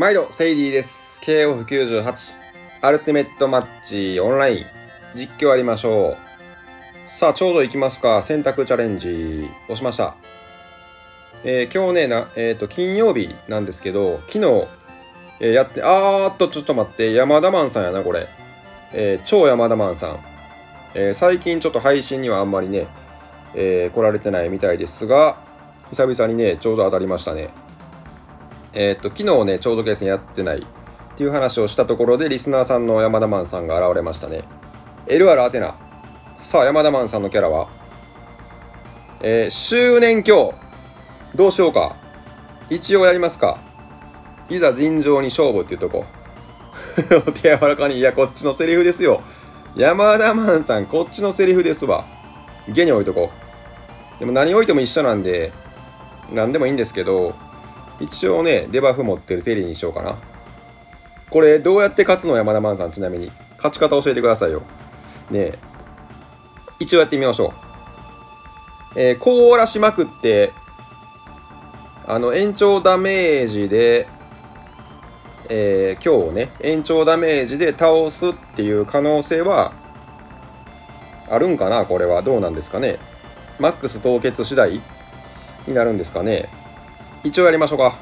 毎度セイディです。 KOF98 アルティメットマッチオンライン実況やりましょう。さあちょうど行きますか。選択チャレンジ押しました。今日ね金曜日なんですけど、昨日、やってちょっと待って、山田マンさんやなこれ。超山田マンさん、最近ちょっと配信にはあんまりね、来られてないみたいですが、久々にねちょうど当たりましたね。昨日ねちょうど決戦やってないっていう話をしたところで、リスナーさんの山田マンさんが現れましたね。LR アテナ。さあ山田マンさんのキャラは、周年今日どうしようか。一応やりますか。いざ尋常に勝負っていうとこお手柔らかに。いやこっちのセリフですよ。山田マンさんこっちのセリフですわ。下に置いとこう。でも何置いても一緒なんで何でもいいんですけど、一応ねデバフ持ってるテリーにしようかな。これどうやって勝つの？山田マンさん、ちなみに勝ち方教えてくださいよね。え一応やってみましょう。凍らしまくって延長ダメージで、今日ね延長ダメージで倒すっていう可能性はあるんかな。これはどうなんですかね。マックス凍結次第になるんですかね。一応やりましょうか。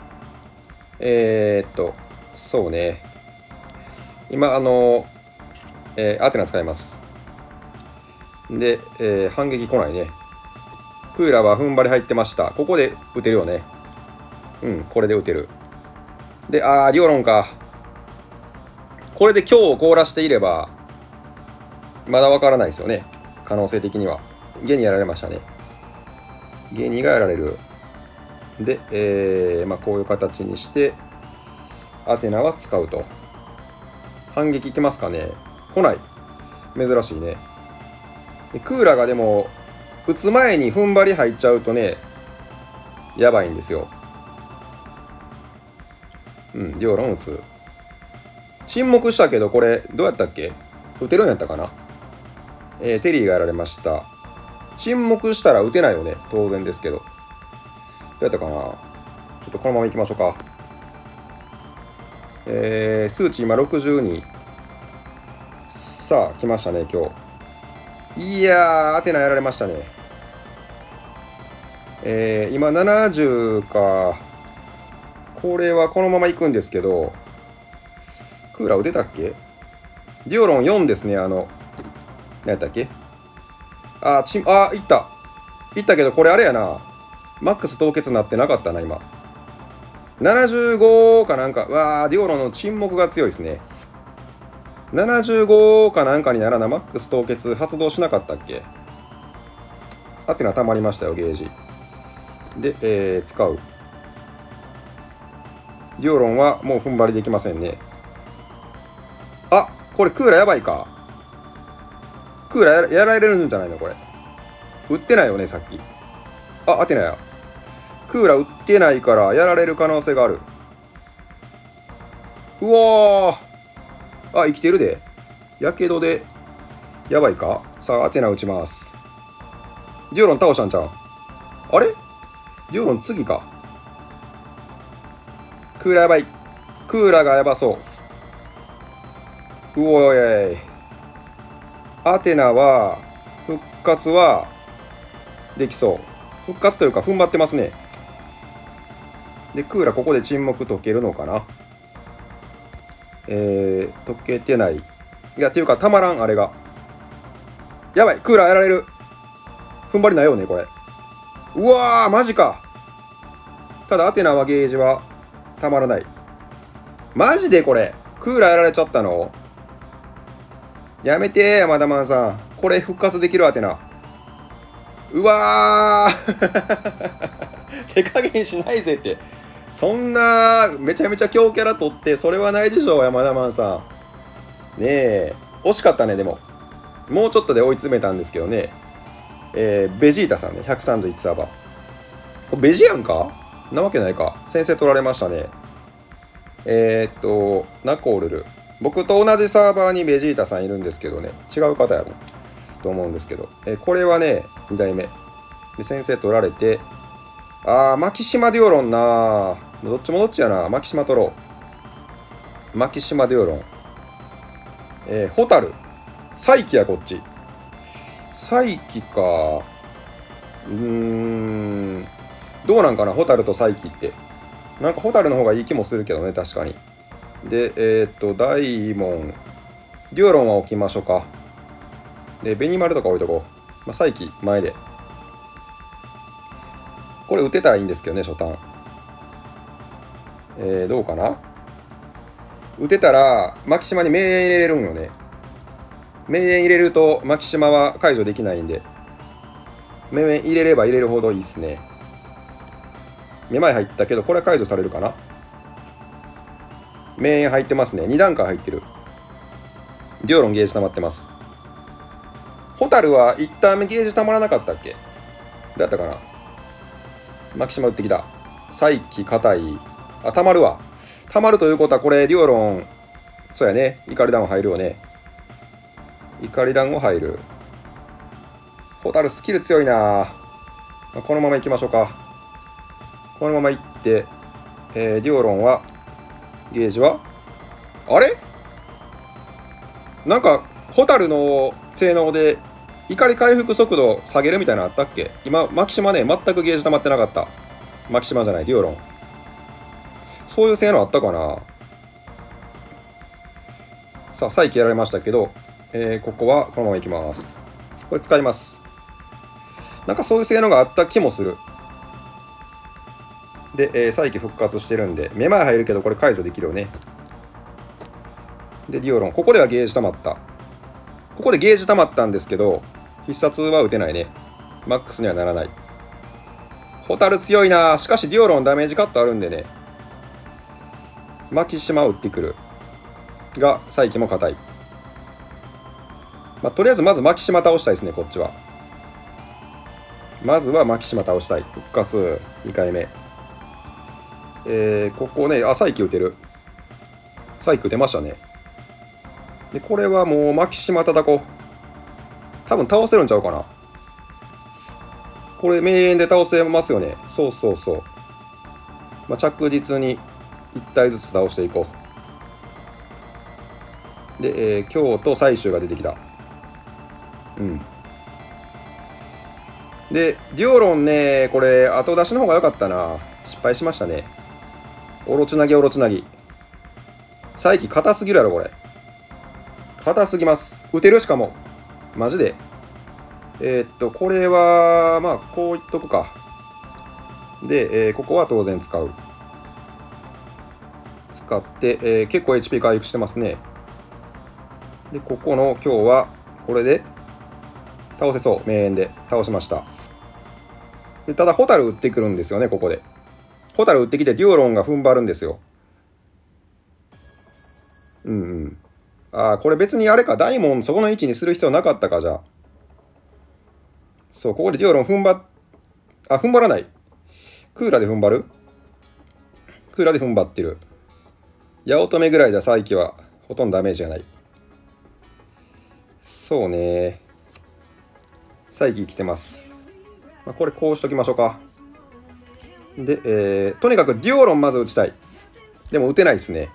そうね。今アテナ使います。で、反撃来ないね。クーラーは踏ん張り入ってました。ここで打てるよね。これで打てる。で、ディオロンか。これで今日を凍らしていれば、まだわからないですよね。可能性的には。ゲニやられましたね。ゲニがやられる。で、こういう形にしてアテナは使うと。反撃いけますかね。来ない。珍しいね。でクーラーがでも打つ前に踏ん張り入っちゃうとねやばいんですよ。両論打つ。沈黙したけどこれどうやったっけ。打てるんやったかな。テリーがやられました。沈黙したら打てないよね、当然ですけど。どうやったかな。ちょっとこのままいきましょうか。数値今62。さあ来ましたね今日。いやーアテナやられましたね。今70か。これはこのままいくんですけど、クーラー打てたっけ。デュオロン4ですね。何やったっけ。いったけどこれあれやな。マックス凍結なってなかったな今。75かなんか。デュオロンの沈黙が強いですね。75かなんかにならな、マックス凍結発動しなかったっけ。アテナ溜まりましたよゲージで、使う。デュオロンはもう踏ん張りできませんね。これクーラーやばいか。クーラーやられるんじゃないのこれ。打ってないよねさっき。アテナや。クーラー打ってないからやられる可能性がある。うわー、生きてるで。やけどでやばいか。さあアテナ打ちます。デュオロン倒したんちゃう。あれデュオロン次か。クーラーやばい。クーラーがやばそう。うおーい。アテナは復活はできそう。復活というか踏ん張ってますね。でクーラーここで沈黙解けるのかな。解けてない。いやっていうかたまらんあれが。やばい、クーラーやられる。踏ん張りないよねこれ。うわーマジか。ただアテナはゲージはたまらない。マジでこれクーラーやられちゃったの。やめて山田マンさん。これ復活できるアテナ。うわー手加減しないぜって。そんなめちゃめちゃ強キャラ取ってそれはないでしょ山田マンさん。ねえ惜しかったね。でももうちょっとで追い詰めたんですけどね。ベジータさんね、131サーバー。ベジやんかなわけないか。先生取られましたね。ナコールル。僕と同じサーバーにベジータさんいるんですけどね、違う方やろと思うんですけど、これはね2代目で先生取られて、マキシマデュオロンな。どっちもどっちやな。マキシマ取ろマキシマデュオロン。ホタル。サイキやこっち。サイキか。どうなんかな、ホタルとサイキって。なんかホタルの方がいい気もするけどね、確かに。で、ダイモン。デュオロンは置きましょうか。で、ベニマルとか置いとこう。まあ、サイキ、前で。これ打てたらいいんですけどね、初ターン。どうかな、打てたら、マキシマに名演入れれるんよね。名演入れると、マキシマは解除できないんで、名演入れれば入れるほどいいっすね。めまい入ったけど、これは解除されるかな。名演入ってますね。2段階入ってる。デュオロンゲージ溜まってます。ホタルは1ターン目ゲージ溜まらなかったっけ、どうやったかな。マキシマ打ってきた。サイキ硬い。あ、溜まるわ。溜まるということは、これ、デュオロン、そうやね。怒り弾入るよね。怒り弾を入る。ホタルスキル強いな。このまま行きましょうか。このまま行って、デュオロンは、ゲージはあれなんか、ホタルの性能で、怒り回復速度下げるみたいなのあったっけ。今、マキシマね、全くゲージ溜まってなかった。マキシマじゃない、デュオロン。そういう性能あったかな。さあ、再起やられましたけど、ここはこのままいきます。これ使います。なんかそういう性能があった気もする。で、再起復活してるんで、めまい入るけど、これ解除できるよね。で、デュオロン。ここではゲージ溜まった。ここでゲージ溜まったんですけど、必殺は打てないね。マックスにはならない。ホタル強いな。しかし、デュオロンダメージカットあるんでね。マキシマ打ってくる。が、再起も硬い。まあ、とりあえずまずマキシマ倒したいですね、こっちは。まずはマキシマ倒したい。復活、2回目。ここね、再起打てる。再起打てましたね。で、これはもうマキシマ叩こう。多分倒せるんちゃうかな。これ、名演で倒せますよね。そうそうそう。まあ、着実に1体ずつ倒していこう。で、京都最終が出てきた。うん。で、デュオロンね、これ、後出しの方が良かったな。失敗しましたね。オロチナギ、オロチナギ。再起硬すぎるやろ、これ。硬すぎます。打てるしかも。マジで。これは、まあ、こう言っとくか。で、ここは当然使う。使って、結構 HP 回復してますね。で、ここの今日は、これで、倒せそう。名演で倒しました。で、ただ、ホタル打ってくるんですよね、ここで。ホタル打ってきて、デュオロンが踏ん張るんですよ。うんうん。ああ、これ別にあれか、ダイモンそこの位置にする必要なかったか、じゃあ。そう、ここでデュオロン踏ん張らない。クーラで踏ん張る。クーラで踏ん張ってる。八乙女ぐらいじゃ再起はほとんどダメージがない。そうね。再起来てます。まあ、これこうしときましょうか。で、とにかくデュオロンまず打ちたい。でも打てないですね。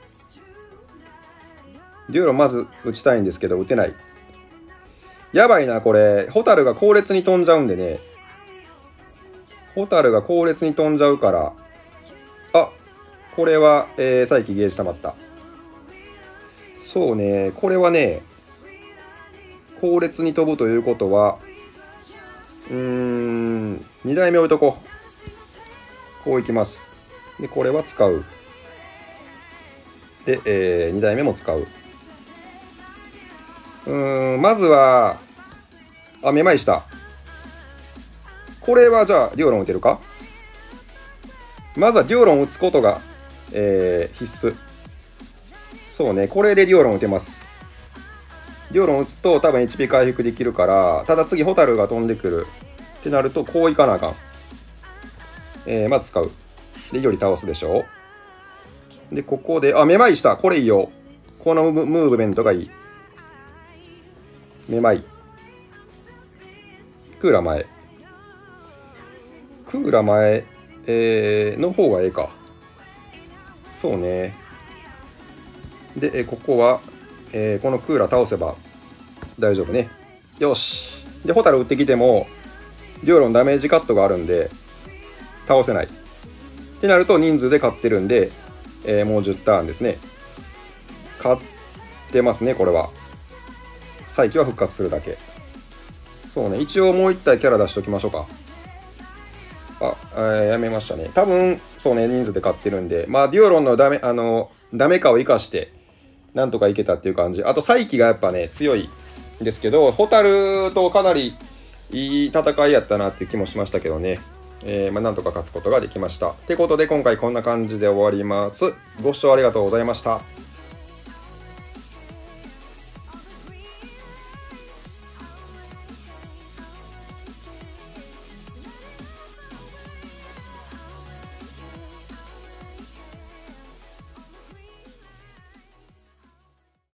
デュオロンまず打ちたいんですけど、打てない。やばいな、これ。ホタルが後列に飛んじゃうんでね。ホタルが後列に飛んじゃうから。あ、これは、再起ゲージ溜まった。そうね、これはね、後列に飛ぶということは、2台目置いとこう。こういきます。で、これは使う。で、2台目も使う。まずは、めまいした。これはじゃあ、デュオロン打てるか。まずはデュオロン打つことが、必須。そうね、これでデュオロン打てます。デュオロン打つと多分 HP 回復できるから、ただ次ホタルが飛んでくるってなると、こういかなあかん。まず使う。で、より倒すでしょ。で、ここで、めまいした。これいいよ。このムーブメントがいい。めまい。クーラ前。クーラ前、の方がええか。そうね。 で、ここは、このクーラー倒せば大丈夫ね。よし。で、ホタル撃ってきても、デュオロンダメージカットがあるんで、倒せない。ってなると人数で勝ってるんで、もう10ターンですね。勝ってますね、これは。再起は復活するだけ。そうね、一応もう1体キャラ出しておきましょうか。やめましたね。多分、そうね、人数で勝ってるんで、まあ、デュオロンのダメかを生かして、なんとかいけたっていう感じ。あと、再起がやっぱね、強いんですけど、ホタルとかなりいい戦いやったなっていう気もしましたけどね。なんとか勝つことができました。ってことで、今回こんな感じで終わります。ご視聴ありがとうございました。